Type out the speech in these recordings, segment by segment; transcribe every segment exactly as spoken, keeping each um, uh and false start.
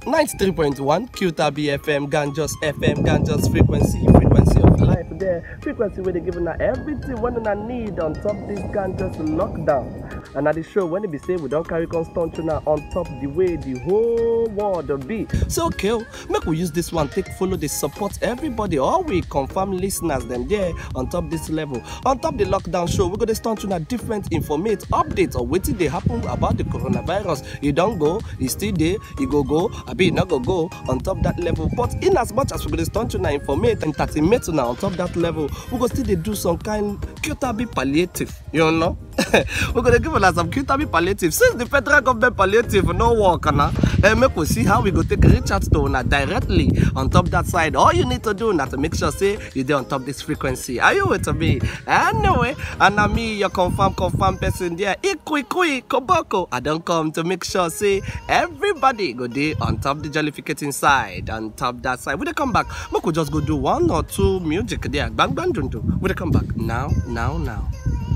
ninety-three point one Q T A B F M, Ganjos F M, Ganjos frequency, frequency of life there. Frequency where they giving us everything when I need on top this Ganjos lockdown. And at the show, when it be say we don't carry constant tuna on top the way the whole world will be. So okay, make we use this one, take follow the support everybody, all we confirm listeners them there on top this level. On top the lockdown show, we're gonna start tuna different informate updates or what they happen about the coronavirus. You don't go, you still there, you go go, I be not go go on top that level. But in as much as we're gonna start tuna informate and entertainment tuna on top that level, we're gonna still they do some kind Q T A B palliative, you know. We're gonna give us some Q T A B palliative. Since the federal government palliative no work now, and make we see how we go take reach out to una directly on top that side. All you need to do now to make sure say you're there on top this frequency. Are you with me? Anyway, and I'm me, your confirm confirm person there. Ikui kui koboko. I don't come to make sure say everybody go there on top the jollificating side, on top that side. We they come back. We could just go do one or two music there. Bang bang dun dun. We they come back now, now, now.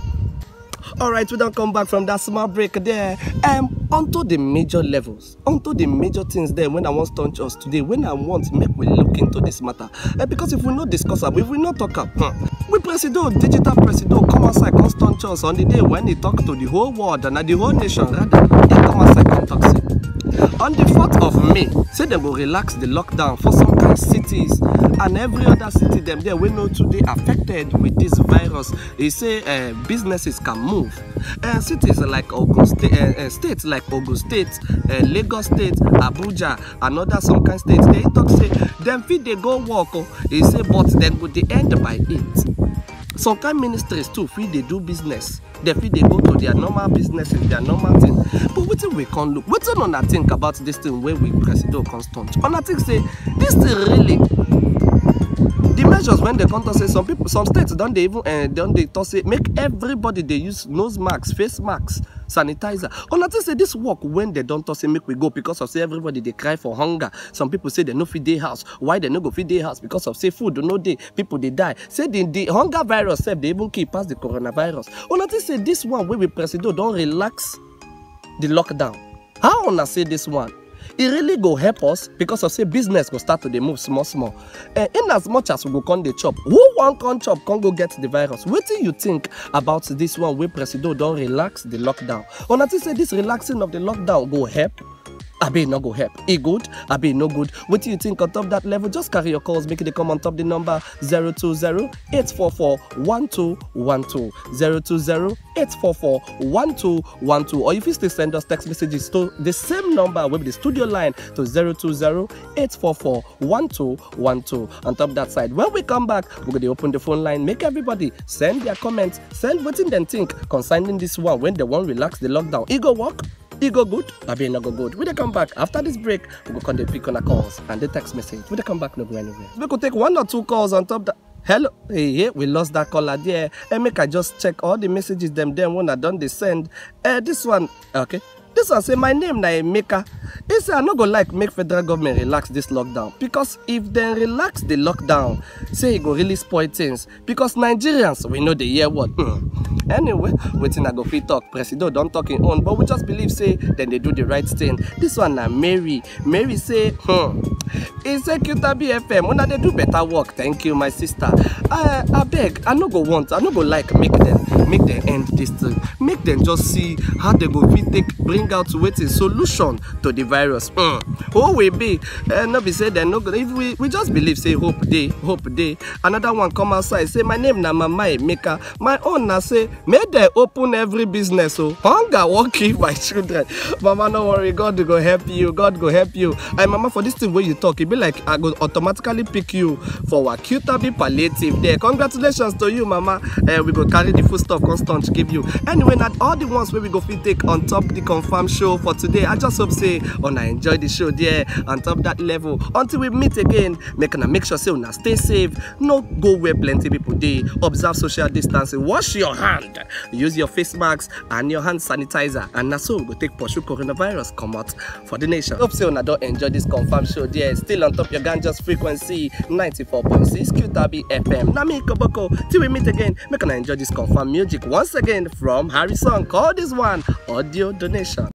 Alright, we don't come back from that small break there. Um, onto the major levels, onto the major things there when I want to touch us today, when I want to make we look into this matter. Uh, because if we not discuss it, if we not talk up, huh, we Presido, digital Presido, come outside, constant us on the day when he talk to the whole world and the whole nation, rather, he come outside and talk. On the fourth of May, say they will relax the lockdown for some kind of cities and every other city them there we know today affected with this virus. They say uh, businesses can move. Uh, cities like Ogun State, uh, uh, states like Ogun State, uh, Lagos State, Abuja, and other some kind of states. They talk say them fit they go work. Oh, they say but then would they end by it. Some kind ministries too feel they do business. They feel they go to their normal businesses, their normal thing. But what we can't look? What on I think about this thing where we Presido constant? On I think say this thing really. The measures when they come to say some people, some states don't they even uh, don't they to say make everybody they use nose masks, face masks, sanitizer. On I think say this work when they don't to say make we go because of say everybody they cry for hunger. Some people say they no feed their house. Why they no go feed their house? Because of say food no day people they die. Say the, the hunger virus say they even keep past the coronavirus. On I think say this one where we Presido don't relax the lockdown. How on I say this one? It really go help us because of say business go start to dey move small small. Uh, in as much as we go come dey chop, who wan come chop come go get the virus? Wetin you think about this one wey Presido don relax the lockdown? Una think say this relaxing of the lockdown go help? Abi no go help. E good? Abi no good? What do you think on top that level? Just carry your calls, make it come on top the number zero two zero, eight four four, one two one two. zero two zero, eight four four, one two one two. Or if you still send us text messages to the same number with the studio line to zero two zero, eight four four, one two one two. On top that side. When we come back, we're going to open the phone line, make everybody send their comments, send what they think concerning this one when they want relax the lockdown. E go work? E go good? Abi no go good? We dey come back after this break. We go come dey pick on the calls and the text message. We dey come back no go anywhere. We could take one or two calls on top that. Hello, hey, hey, we lost that caller there. And make I just check all the messages them then when I done they send. Uh, this one, okay. This one say my name na Emeka. He say I no go like make federal government relax this lockdown because if they relax the lockdown, say it go really spoil things. Because Nigerians we know the hear what. Mm. Anyway, waiting I go fit talk. Presido don't talk in own, but we just believe say then they do the right thing. This one na Mary. Mary say, hmm. He say Q T A B F M. Una they do better work. Thank you, my sister. I I beg. I no go want. I no go like make them make them end this thing. Make them just see how they go fit take bring out waiting solution to the virus. Mm. Who will be? Uh, no be say they no go. If we we just believe say hope day, hope day. Another one come outside say my name na Mama Emeka. My own na say may they open every business. So hunger won't keep my children. Mama, no worry. God go help you. God go help you. And Mama, for this thing where you talk, it be like I go automatically pick you for our Q T A B palliative there. Congratulations to you, Mama. Uh, we go carry the food stuff constant to give you. Anyway, not all the ones where we go fit take on top the confirm show for today. I just hope say on I enjoy the show there on top that level. Until we meet again, make una make sure say una stay safe. No go where plenty people dey. Observe social distancing. Wash your hand. Use your face masks and your hand sanitizer. And na so we go take pursue coronavirus come out for the nation. Hope say una don't enjoy this confirm show there. Still on top your Ganjos frequency ninety-four point six Q T A B F M. Na me Koboko. Till we meet again, make una enjoy this confirm music once again from Harrison. Call this one audio donation.